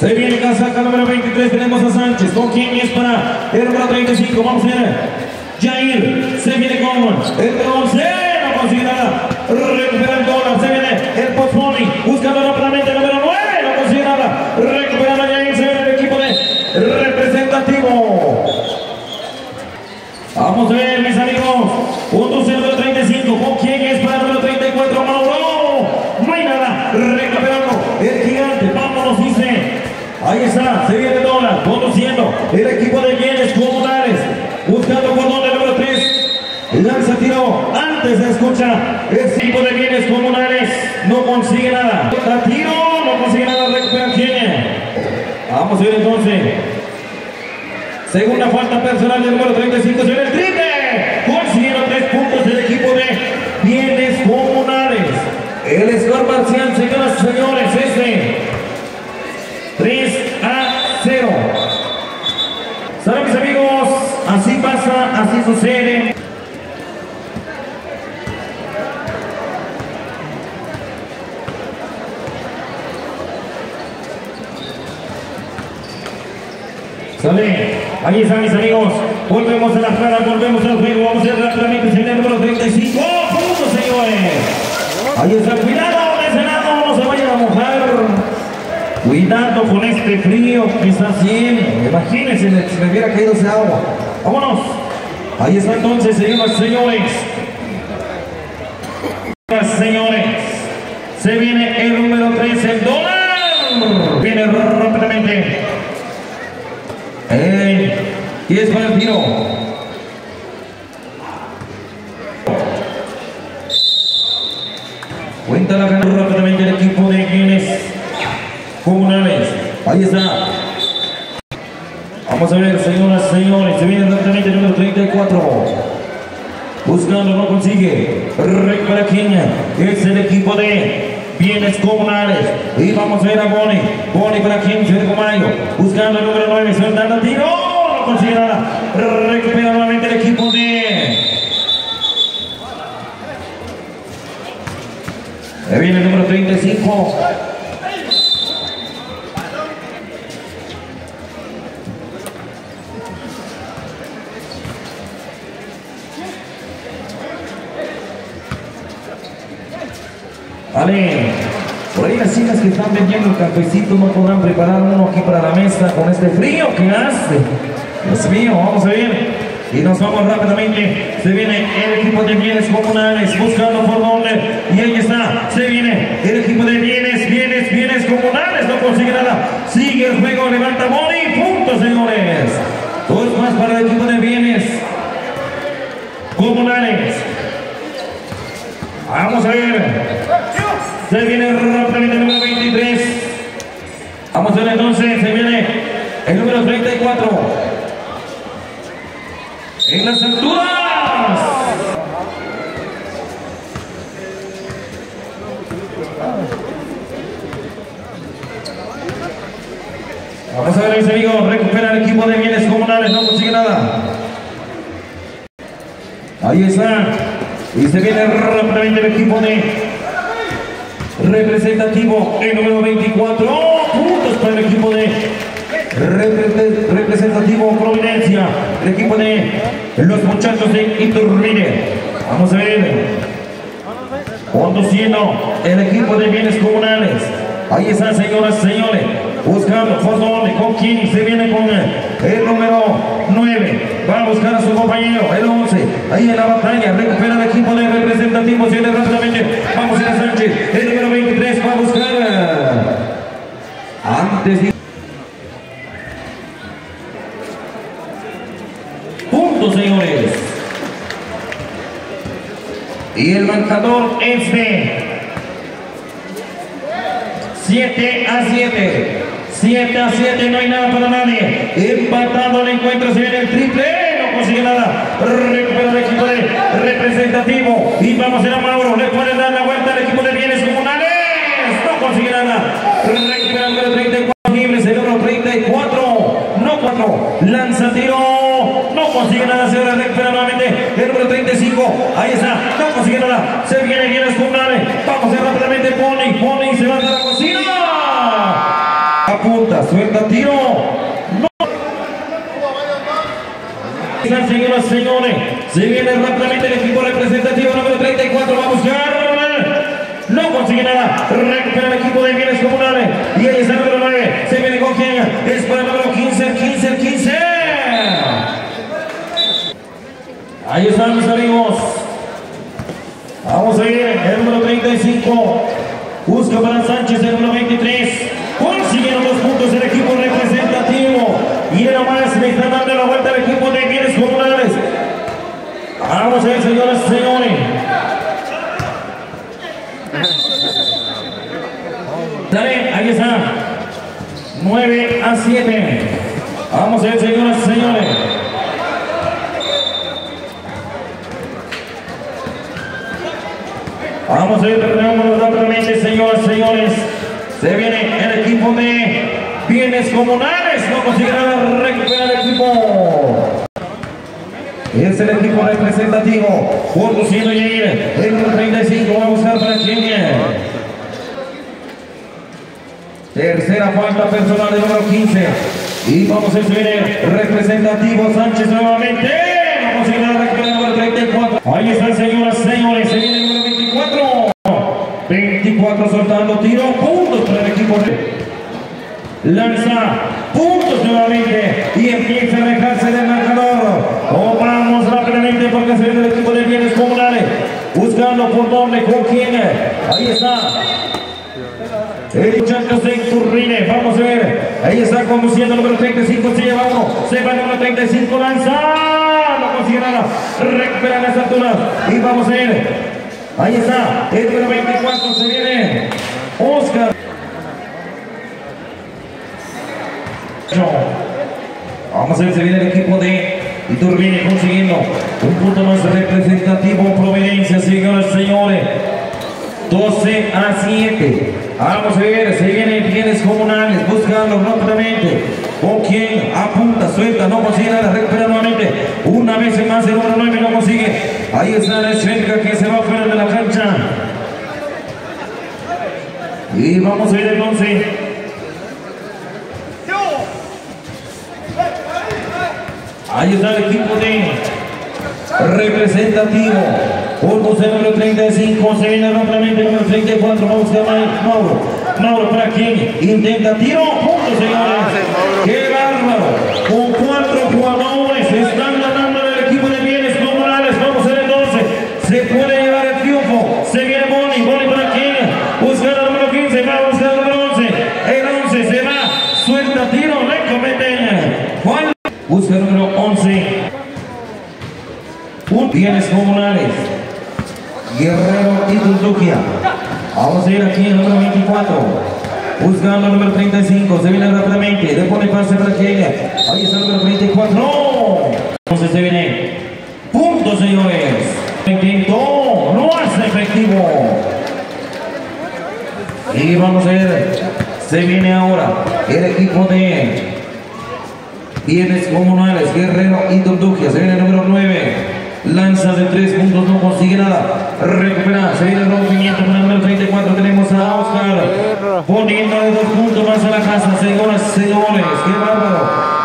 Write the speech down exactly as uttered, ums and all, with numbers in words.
Se viene casaca número veintitrés, tenemos a Sánchez. ¿Con quién es para el número treinta y cinco? Vamos a ver. Jair, se viene con el número once, no consigue nada. Recupera el dólar, se viene el Postmoni, buscando rápidamente el número nueve, no consigue nada. Recuperando a Jair, se viene el equipo de representativo. Vamos a ver, mis amigos. Punto cero de treinta y cinco. ¿Con quién es para el número treinta y cuatro? Mauro. No hay nada. Recuperando el gigante. Vámonos, dice. Ahí está. Se viene el dólar. Conduciendo el equipo de bienes comunales. Buscando por donde el número tres. Lanza tiro. Antes se escucha. El equipo de bienes comunales. No consigue nada. Da tiro. No consigue nada. Recupera quién. Vamos a ver entonces. Segunda falta personal del número treinta y cinco, se viene el triple. Consiguieron tres puntos del equipo de bienes comunales. El score parcial, señoras y señores, es de tres a cero. ¿Saben, mis amigos? Así pasa, así sucede. Sale, ahí están, mis amigos. Volvemos a la jugada, volvemos al juego. Vamos a ir rápidamente, señor número treinta y cinco. ¡Puntos, señores! Ahí está, cuidado de ese lado, no se vayan a mojar. Cuidado con este frío que está haciendo. Imagínense si me hubiera caído ese agua. Vámonos. Ahí está entonces, señoras y señores. Señores, se viene el número tres, el dólar. Viene rápidamente. Hey, ¿y es para el tiro? Cuenta la gana rápidamente el equipo de bienes comunales. Ahí está. Vamos a ver, señoras y señores. Se viene rápidamente el número treinta y cuatro. Buscando, no consigue. Recupera Kenia. Es el equipo de bienes comunales. Y vamos a ver a Boni. Boni para quien se ve con Mayo. Buscando el número nueve. Soltando el tiro. No consigue nada. Recupera nuevamente el equipo de. Ahí viene el número treinta y cinco. Vale, por ahí las chicas que están vendiendo el cafecito no podrán preparar uno aquí para la mesa con este frío que hace. Dios mío, vamos a ver. Y nos vamos rápidamente. Se viene el equipo de bienes comunales buscando por dónde. Y ahí está, se viene el equipo de bienes, bienes, bienes comunales. No consigue nada. Sigue el juego, levanta Boni. Puntos, señores. Dos más para el equipo de bienes comunales. Vamos a ver. Se viene rápidamente el número veintitrés. Vamos a ver entonces. Se viene el número treinta y cuatro. En las alturas. Vamos a ver, mis amigos. Recupera el equipo de bienes comunales. No consigue nada. Ahí está. Y se viene rápidamente el equipo de representativo, el número veinticuatro. ¡Oh! Puntos para el equipo de repre representativo Providencia. El equipo de los muchachos de Iturbide. Vamos a ver. Conduciendo el equipo de bienes comunales. Ahí están, señoras y señores. Buscando por dónde, con quién se viene con el número nueve. Va a buscar a su compañero, el once. Ahí en la batalla, recupera el equipo de representativos. Viene rápidamente. Vamos a ir a Sánchez. El número veintitrés va a buscar. Antes de. Puntos, señores. Y el marcador es de siete a siete. siete a siete, no hay nada para nadie. Empatando el encuentro, se viene el triple. No consigue nada. Recupera el equipo de representativo. Y vamos a ir a Mauro. Le pueden dar la vuelta al equipo de bienes comunales. No consigue nada. Recupera el número treinta y cuatro. Libres, el número treinta y cuatro. No cuatro. Lanza tiro. No consigue nada. Se recupera nuevamente el número treinta y cinco. Ahí está. No consigue nada. Se viene bienes comunales. Vamos a ir rápidamente. Pony. Pony se va a la cocina. apunta, suelta, tiro. No. Señoras, señores, se viene rápidamente el equipo representativo número treinta y cuatro, va a buscar. No consigue nada, recupera el equipo de bienes comunales. Y ahí está el número nueve, se viene con quien, es para el número quince, el quince, el quince. Ahí están mis amigos. Vamos a ir, el número treinta y cinco. Busca para Sánchez, el número veintitrés. Consiguieron dos puntos el equipo representativo. Y de nomás le está dando la vuelta al equipo de bienes comunales. Vamos a ver, señoras y señores. Dale, ahí está. nueve a siete. Vamos a ver, señoras y señores. Vamos a ver, rápidamente, señoras y señores. Se viene el equipo de bienes comunales. No conseguirá recuperar el equipo. Es el equipo representativo. Conduciendo Yair. El número treinta y cinco. Va a buscar para quién. Tercera falta personal de número quince. Y vamos a subir el representativo Sánchez nuevamente. Vamos a ir a recuperar el número treinta y cuatro. Ahí están, señoras y señores. Se viene el número veinticuatro. veinticuatro soltando tiro. Puntos para el equipo. Lanza. Puntos nuevamente. Y empieza a alejarse del marcador. Oh, vamos rápidamente porque se viene el equipo de bienes comunales. Buscando por dónde, con quién. Ahí está. El muchacho se Turrine, vamos a ver. Ahí está conduciendo el número treinta y cinco, se lleva uno. Se va el número treinta y cinco, lanza. No consigue nada. Recupera las alturas. Y vamos a ver. Ahí está. El número veinticuatro se viene. Oscar. Vamos a ver, se viene el equipo de Iturbide consiguiendo un punto más representativo. Providencia, señoras y señores. doce a siete. Vamos a ver, se vienen bienes comunales, buscando rápidamente. ¿Con quién? Apunta, suelta, no consigue nada, recupera nuevamente. Una vez más el número nueve no consigue. Ahí está la cerca que se va fuera de la cancha. Y vamos a ver el once. Ahí está el equipo de representativo. Conduce el número treinta y cinco, se viene rápidamente el número treinta y cuatro, vamos a buscar Mauro. Mauro para quien intenta tiro, punto, señores. ¡Qué bárbaro! Con cuatro jugadores están ganando el equipo de bienes comunales. Vamos a ver el doce, se puede llevar el triunfo. Se viene Boni, Boni para quien busca el número quince, va a buscar el número once. El once se va, suelta tiro, le cometen. Juan busca el número once. Bienes comunales. Guerrero y Tunduquia. Vamos a ir aquí el número veinticuatro. Buscando el número treinta y cinco. Se viene rápidamente. Le pone pase para que ahí está el número treinta y cuatro. ¡No! Entonces se viene. Punto, señores. Intentó. No hace efectivo. Y vamos a ver. Se viene ahora el equipo de bienes comunales. Guerrero y Tunduquia. Se viene el número nueve. Lanza de tres puntos, no consigue nada. Recupera, se viene el rompimiento con el número treinta y cuatro. Tenemos a Oscar poniendo de dos puntos más a la casa. Señoras y señores, qué bárbaro.